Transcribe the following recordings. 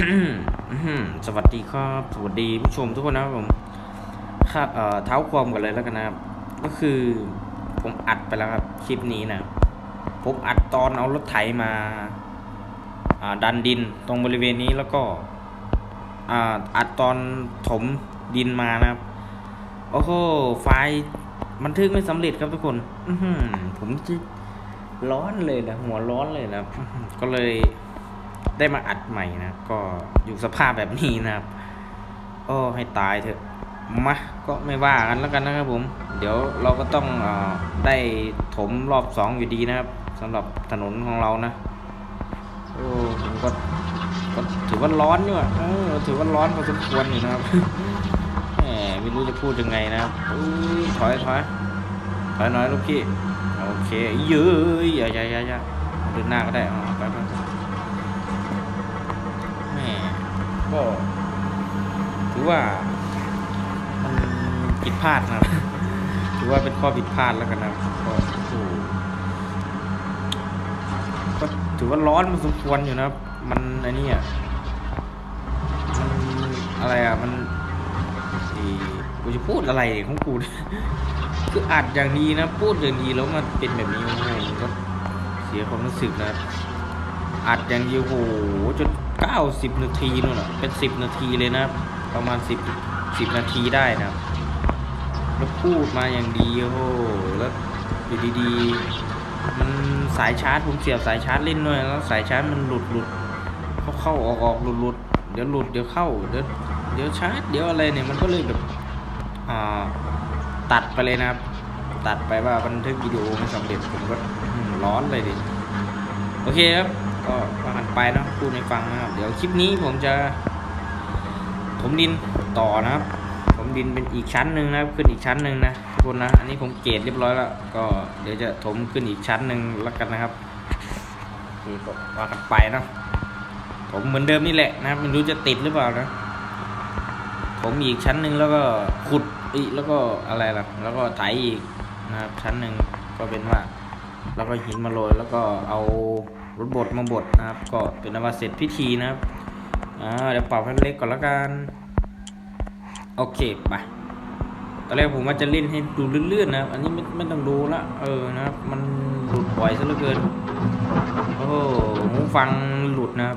สวัสดีครับสวัสดีผู้ชมทุกคนนะครับผมครับเท้าความกันเลยแล้วกันนะครับก็คือผมอัดไปแล้วครับคลิปนี้นะผมอัดตอนเอารถไถมาดันดินตรงบริเวณนี้แล้วก็อัดตอนถมดินมานะครับโอ้โหไฟล์บันทึกไม่สำเร็จครับทุกคนผมจะร้อนเลยนะหัวร้อนเลยนะก็เลยได้มาอัดใหม่นะก็อยู่สภาพแบบนี้นะครับโอ้ให้ตายเถอะมาก็ไม่ว่ากันแล้วกันนะครับผมเดี๋ยวเราก็ต้องได้ถมรอบ2อยู่ดีนะครับสำหรับถนนของเรานะโอ้ผมก็ถือว่าร้อนอยู่อ่ะถือว่าร้อนพอสมควรอยู่นะครับแหมไม่รู้จะพูดยังไงนะครับถอยน้อยลูกพี่โอเคเยอะอย่าเดินหน้าก็ได้ไปแหมก็ถือว่ามันผิดพลาดนะถือว่าเป็นข้อผิดพลาดแล้วกันนะก็ถือว่าร้อนพอสมควรอยู่นะมันไอ้นี่อ่ะมันอะไรอ่ะมันกูจะพูดอะไรของกูคืออัดอย่างดีนะพูดอย่างดีแล้วมันเป็นแบบนี้โอ้โหก็เสียความรู้สึกนะอัดอย่างดีโอ้โหจน90 นาทีนู่นน่ะเป็น10 นาทีเลยนะประมาณ10 นาทีได้นะแล้วพูดมาอย่างดีโอ้โหแล้วอยู่ดีๆมันสายชาร์จผมเสียบสายชาร์จเล่นด้วยแล้วสายชาร์จมันหลุดเข้าออกหลุดเดี๋ยวหลุดเดี๋ยวเข้าเดี๋ยวชาร์จเดี๋ยวอะไรเนี่ยมันก็เลยแบบตัดไปเลยนะครับตัดไปว่าบันทึกวิดีโอไม่สำเร็จผมก็ร้อนเลยดิโอเคครับก็ว่ากันไปนะพูดให้ฟังนะครับเดี๋ยวคลิปนี้ผมจะถมดินต่อนะครับถมดินเป็นอีกชั้นหนึ่งนะครับขึ้นอีกชั้นหนึ่งนะทุกคนนะอันนี้ผมเกรดเรียบร้อยแล้วก็เดี๋ยวจะถมขึ้นอีกชั้นหนึ่งแล้วกันนะครับนี่ก็ว่ากันไปนะผมเหมือนเดิมนี่แหละนะไม่รู้จะติดหรือเปล่านะผมอีกชั้นหนึ่งแล้วก็ขุดแล้วก็อะไรล่ะแล้วก็ไถอีกนะครับชั้นหนึ่งก็เป็นว่าแล้วก็หินมาโรยแล้วก็เอารถบดมาบดนะครับก็เป็นอันว่าเสร็จพิธีนะครับเดี๋ยวเป่าให้เล็กก่อนแล้วกันโอเคไปตอนแรกผมว่าจะเล่นให้ดูเลื่อนๆนะครับอันนี้ไม่ต้องดูละนะครับมันหลุดบ่อยซะเหลือเกินโอ้โหหูฟังหลุดนะครับ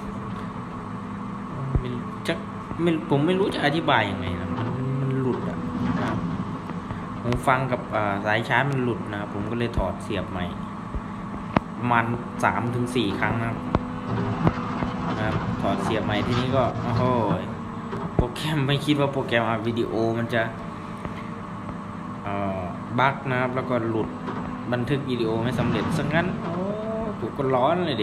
ผมไม่รู้จะอธิบายยังไงนะมันหลุดอ่ะนะครับหูฟังกับสายชาร์จมันหลุดนะผมก็เลยถอดเสียบใหม่ประมาณ3-4 ครั้งนะครับถอดเสียบใหม่ที่นี้ก็โอ้โหโปรแกรมไม่คิดว่าโปรแกรมอัดวิดีโอมันจะบั๊กนะครับแล้วก็หลุดบันทึกวิดีโอไม่สำเร็จซะงั้นโอ้ถูกก็ร้อนเลยดิ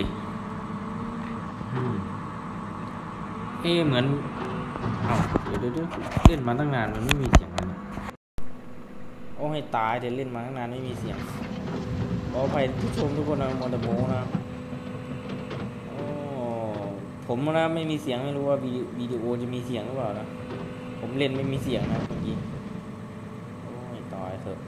เหมือนเดี๋ยวเล่นมาตั้งนานมันไม่มีเสียงเลยโอ้ให้ตายเดี๋ยวเล่นมาตั้งนานไม่มีเสียงขออภัยผู้ชมทุกคนนะมอเตอร์โมนะโอ้ผมนะไม่มีเสียงไม่รู้ว่าวิดีโอจะมีเสียงหรือเปล่านะผมเล่นไม่มีเสียงนะเมื่อกี้โอ้ให้ตายเถอะ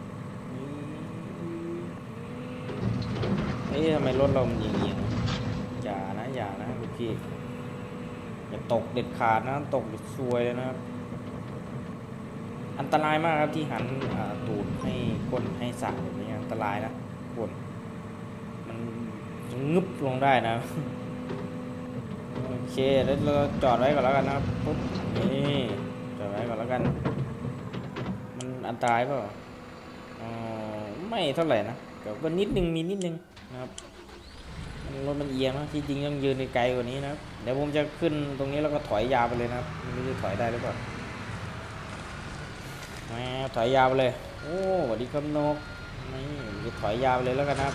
ทำไมรถเรามันเอียงอย่านะเมื่อกี้อย่าตกเด็ดขาดนะตกซวยเลยนะครับอันตรายมากครับที่หันตูดให้ก้นให้สั่นแบบนี้อันตรายนะก้นมันงึบลงได้นะโอเคแล้วเราจอดไว้ก่อนแล้วกันนะครับปุ๊บนี่จอดไว้ก่อนแล้วกันมันอันตรายเปล่าไม่เท่าไหร่นะก็นิดนึงมีนิดนึงนะครับรถมันเอียงนะที่จริงต้องยืนไกลกว่านี้นะครับเดี๋ยวผมจะขึ้นตรงนี้แล้วก็ถอยยาวไปเลยนะครับไม่รู้จะถอยได้หรือเปล่าถอยยาวไปเลยโอ้สวัสดีครับนกนี่จะถอยยาวไปเลยแล้วกันนะครับ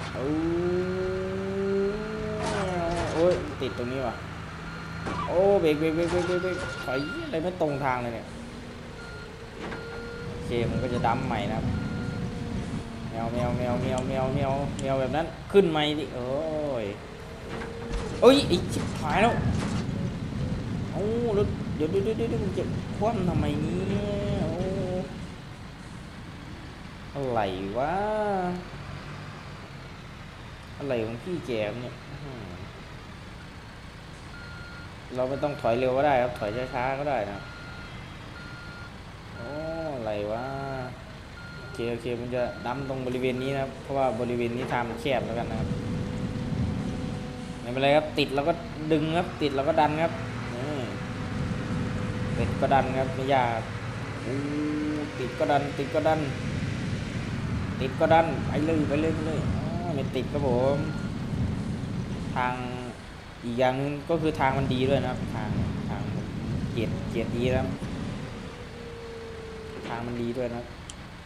โอ้ยติดตรงนี้ว่ะโอ้เบรกถอยอะไรไม่ตรงทางเลยเนี่ยโอเคมันก็จะดั้มใหม่นะครับแมวแบบนั้นขึ้นไหมดิโอ้ยไอ้ชิบหายแล้วโอ้แล้วเดี๋ยวมันจะคว่ำทำไมเนี่ยอะไรวะอะไรของพี่แกเนี่ยเราไม่ต้องถอยเร็วก็ได้ครับถอยช้าๆก็ได้นะโอ้อะไรวะโอเคโอเคมันจะดำตรงบริเวณนี้นะครับเพราะว่าบริเวณนี้ทางมันแคบแล้วกันนะครับไม่เป็นไรครับติดแล้วก็ดึงครับติดแล้วก็ดันครับติดก็ดันครับไม่ยากติดก็ดันติดก็ดันติดก็ดันไปเลยไปเลยไปเลยไม่ติดครับผมทางอีกอย่างนึงก็คือทางมันดีด้วยนะครับทางเกียรดีนะครับทางมันดีด้วยนะ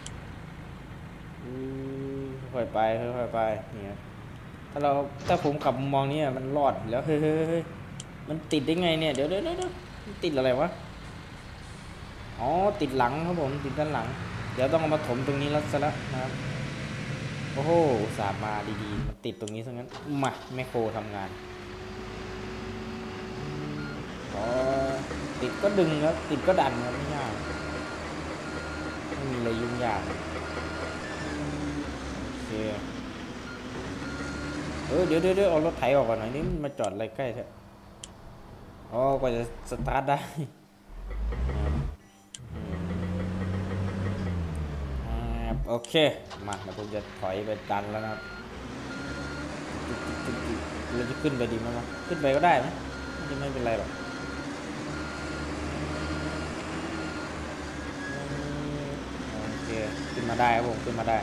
ค่อยไปค่อยไปเนี่ยถ้าผมขับมองนี้มันรอดแล้วเฮ้ยมันติดได้ไงเนี่ยเดี๋ยวมันติดอะไรวะอ๋อติดหลังครับผมติดด้านหลังเดี๋ยวต้องเอามาถมตรงนี้แล้วซะแล้วนะครับโอ้โหสาบมาดีๆมันติดตรงนี้ซะงั้นมาแมคโครทำงานอ๋อติดก็ดึงครับติดก็ดันครับไม่ยากไม่มีอะไรยุ่งยากโอเคเดี๋ยวเอารถไถออกก่อนหน่อยนี่มันมาจอดอะไรใกล้แท้อ๋อกว่าจะสตาร์ทได้โอเคมาเดี๋ยวผมจะถอยไปดันแล้วนะครับเราจะขึ้นไปดีไหมวะขึ้นไปก็ได้ไหมไม่เป็นไรหรอกโอเคขึ้นมาได้ครับผมขึ้นมาได้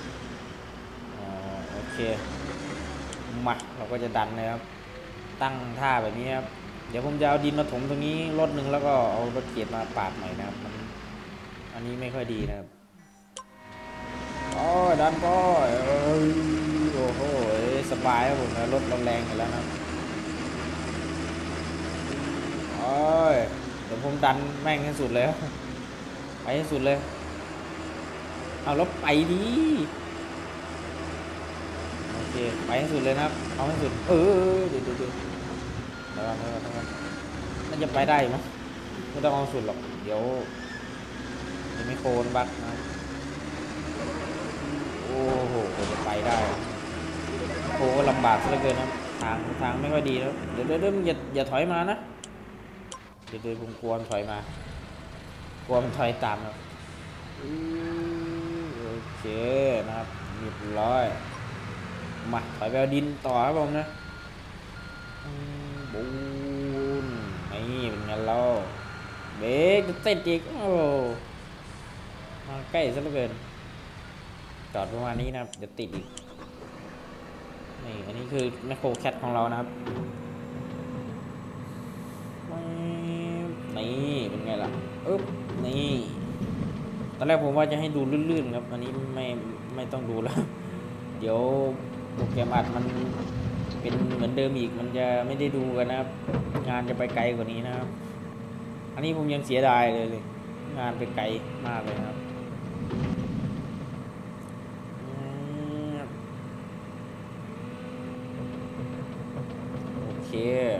โอเคมาเราก็จะดันเลยครับตั้งท่าแบบนี้ครับเดี๋ยวผมจะเอาดินมาถมตรงนี้รถหนึ่งแล้วก็เอารถเกียร์มาปาดใหม่นะครับอันนี้ไม่ค่อยดีนะครับดันก็โอ้โหสบายครับผมนะรถแรงอยู่แล้วนะเดี๋ยวผมดันแม่งให้สุดเลยไปให้สุดเลยเอารถไปดีโอเคไปให้สุดเลยนะครับเอาให้สุดเดี๋ยวมันจะไปได้ไหมไม่ต้องเอาสุดหรอกเดี๋ยวจะไม่โคนบักนะโอ้โหจะไปได้โอ้ลำบากเหลือเกินนะทางไม่ค่อยดีแล้วเดี๋ยวอย่าถอยมานะเดี๋ยวผมกลัวมันถอยมากลัวมันถอยตามครับโอเคนะครับเรียบร้อยมาถอยไปเอาดินต่อครับผมนะบูนนี่เป็นไงเราเบรกจะเต้นอีกโอ้มาใกล้ซะเหลือเกินจอดประมาณนี้นะครับจะติดอีกนี่อันนี้คือแมคโครแคทของเรานะครับนี่เป็นไงล่ะนี่ตอนแรกผมว่าจะให้ดูลื่นๆครับอันนี้ไม่ต้องดูแล้วเดี๋ยวโปรแกรมอัดมันเป็นเหมือนเดิมอีกมันจะไม่ได้ดูกันนะครับงานจะไปไกลกว่านี้นะครับอันนี้ผมยังเสียดายเลยงานไปไกลมากเลยครับโอเค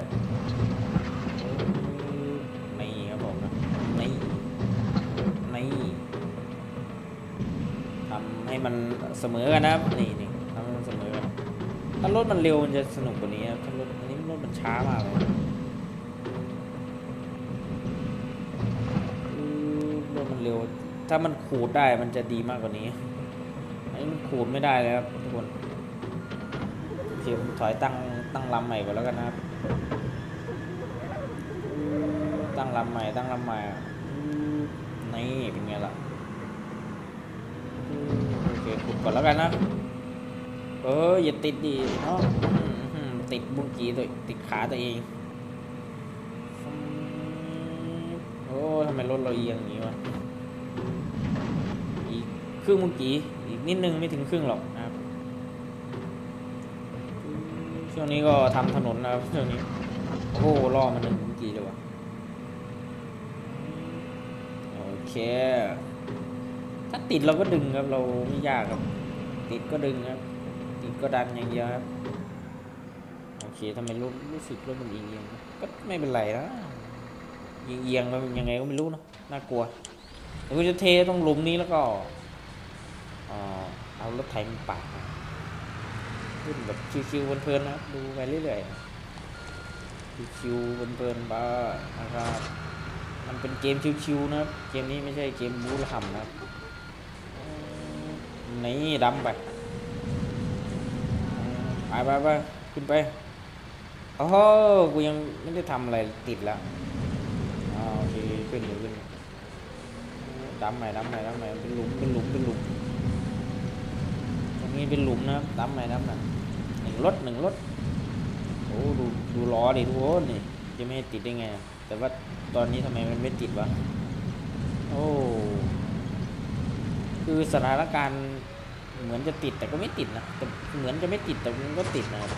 นี่ครับผมนะนี่ทำให้มันเสมอกันนะครับนี่ทำให้มันเสมอกันถ้ารถมันเร็วมันจะสนุกกว่านี้ครับถ้ารถอันนี้รถมันช้ามากเลยรถมันเร็วถ้ามันขูดได้มันจะดีมากกว่านี้อันนี้มันขูดไม่ได้เลยครับทุกคนโอเคผมถอยตั้งลำใหม่ก่อนแล้วกันนะครับตั้งลำใหม่นี่เป็นไงล่ะโอเคขุดก่อนแล้วกันนะอย่าติดดิเนาะติดบุ้งกีตัวติดขาตัวเองทำไมรถเราเอียงอย่างนี้วะอีกครึ่งบุ้งกีอีกนิดนึงไม่ถึงครึ่งหรอกนะครับช่วงนี้ก็ทำถนนนะครับช่วงนี้โอ้ล่อมัน1 บุ้งกีเลยวะโอเคถ้าติดเราก็ดึงครับเราไม่ยากครับติดก็ดึงครับติดก็ดันอย่างเดียวครับโอเคทำไมรู้สึกรถมันเอียงก็ไม่เป็นไรนะเอียงมันยังไงก็ไม่รู้เนาะน่ากลัวแล้วก็จะเทตรงหลุมนี้แล้วก็เอารถไถมันปาดขึ้นแบบชิวๆเพลินๆนะดูไปเรื่อยชิวๆเพลินๆบ้านะครับมันเป็นเกมชิวๆนะครับเกมนี้ไม่ใช่เกมบู๊ระห่ำนะครับนี่ดำไปไปขึ้นไปโอ้โหกูยังไม่ได้ทำอะไรติดแล้วโอเคขึ้นดำใหม่เป็นหลุมตรงนี้เป็นหลุมนะครับดำใหม่หนึ่งรถโอ้ดูล้อดิทุกคนนี่จะไม่ให้ติดได้ไงแต่ว่าตอนนี้ทำไมมันไม่ติดวะโอ้คือสถานการณ์เหมือนจะติดแต่ก็ไม่ติดนะแต่เหมือนจะไม่ติดแต่มันก็ติดนะครับ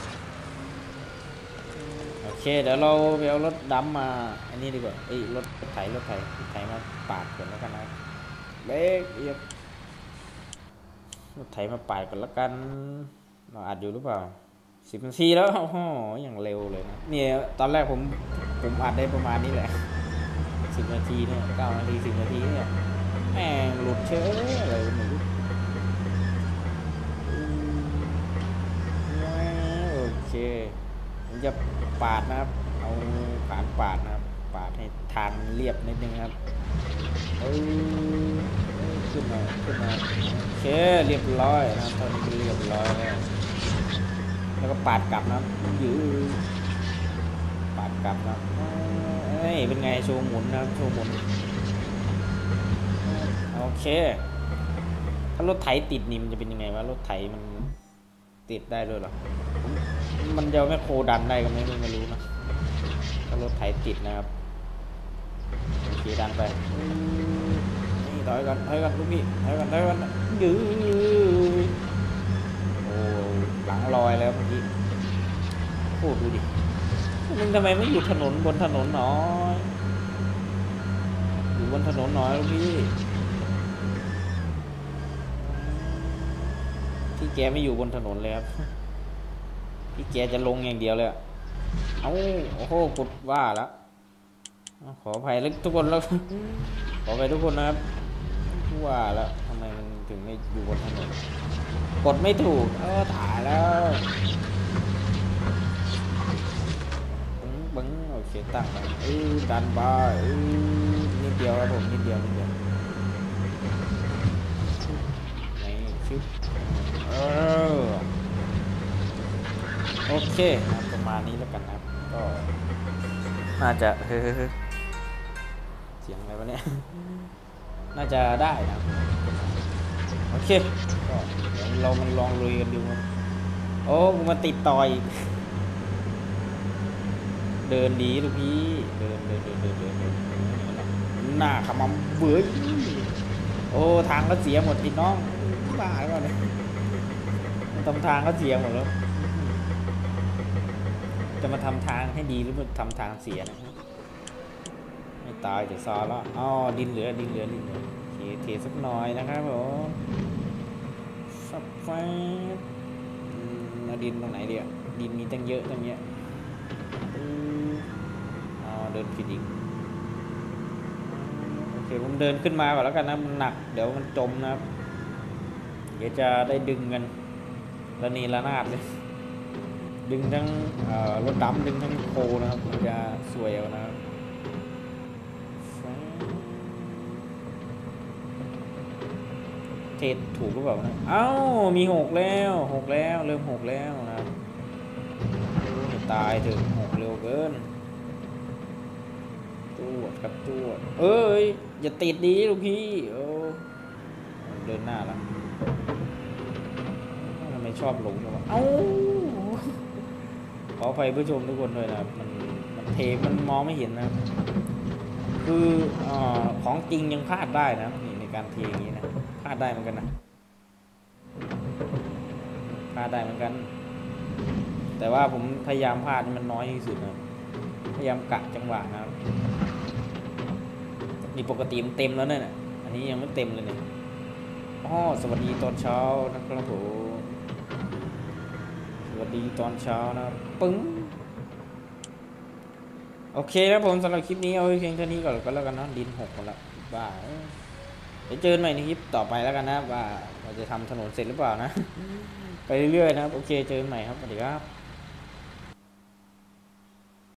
โอเคเดี๋ยวเราไปเอารถดำมาอันนี้ดีกว่ารถไถมาปาดก่อนแล้วกันนะเบรกเอียบรถไถมาปาดก่อนแล้วกันเราอัดอยู่หรือเปล่า10 นาทีแล้วโอ้โหอย่างเร็วเลยนะเนี่ยตอนแรกผมอัดได้ประมาณนี้แหละ10 นาทีเนี่ย9 นาที10 นาทีเนี่ยแม่งหลุดเชยอะไรไม่รู้โอเคผมจะปาดนะครับเอาขานปาดนะครับปาดให้ทางเรียบนิดนึงครับขึ้นมาโอเคเรียบร้อยนะตอนนี้เรียบร้อยแล้วก็ปาดกลับนะปาดกลับนะเป็นไงโชว์หมุนนะครับโชว์หมุนโอเคถ้ารถไถติดนี่มันจะเป็นยังไงวะรถไถมันติดได้ด้วยหรอมันจะไม่โคดันได้ก็ไม่รู้นะถ้ารถไถติดนะครับโอเคดันไปนี่ถอยกันลูกพี่ถอยกันยื้อโอ้หลังลอยแล้วเมื่อกี้โอ้ดูดิมึงทำไมไม่อยู่บนถนนหน่อยอยู่บนถนนหน่อยลูกพี่แกไม่อยู่บนถนนเลยครับพี่แกจะลงอย่างเดียวเลยโอ้โหกดว่าแล้วขออภัยทุกคนแล้วขออภัยทุกคนนะครับว่าแล้วทำไมมันถึงไม่อยู่บนถนนกดไม่ถูกถ่ายแล้วบึ้งโอเคตั้งไปดันบ้านิดเดียวครับผมนิดเดียวนี่ชึบโอเคประมาณนี้แล้วกันนะก็น่าจะเสียงอะไรวะเนี่ยน่าจะได้นะโอเคก็เดี๋ยวเรามันลองลุยกันดูโอ้กูมาติดต่อยเดินดีลูกพี่เดินหน้าขมำเบื่อโอ้ทางก็เสียหมดพี่น้องบ้าแล้วเนี่ยทำทางก็เสียหมดแล้วจะมาทำทางให้ดีหรือมาทำทางเสียนะไม่ตายแต่ซอแล้วดินเหลือเทสักหน่อยนะครับผมสับไฟดินตรงไหนเดียวดินมีตั้งเยอะเดินผิดอีกโอเคผมเดินขึ้นมาก่อนแล้วกันนะมันหนักเดี๋ยวมันจมนะครับเดี๋ยวจะได้ดึงกันระนีระนาดเลยดึงทั้งรถดำดึงทั้งโคนะครับมันจะสวยเอานะครับเทศถูกหรือเปล่านะมีหกแล้วเริ่ม6แล้วนะครับตายถึง6เร็วเกินตัวอย่าติดดีลูกพี่เดินหน้าละทำไมชอบหลงจังวะขออภัยผู้ชมทุกคนด้วยนะครับมันเทมันมองไม่เห็นนะคือของจริงยังพลาดได้นะนี่ในการเทอย่างนี้นะพลาดได้เหมือนกันนะแต่ว่าผมพยายามพลาดมันน้อยที่สุดนะพยายามกะจังหวะนะครับนี่ปกติมันเต็มแล้วเนี่ยอันนี้ยังไม่เต็มเลยเนี่ยสวัสดีตอนเช้านะครับผมสวัสดีตอนเช้านะปึ้งโอเคครับผมสำหรับคลิปนี้เอาเพียงเท่านี้ก่อนก็แล้วกันนะดิน6กันละบ้าเดี๋ยวเจอใหม่ในคลิปต่อไปแล้วกันนะว่าเราจะทำถนนเสร็จหรือเปล่านะไปเรื่อยๆนะครับโอเคเจอใหม่ครับสวัสดีครับ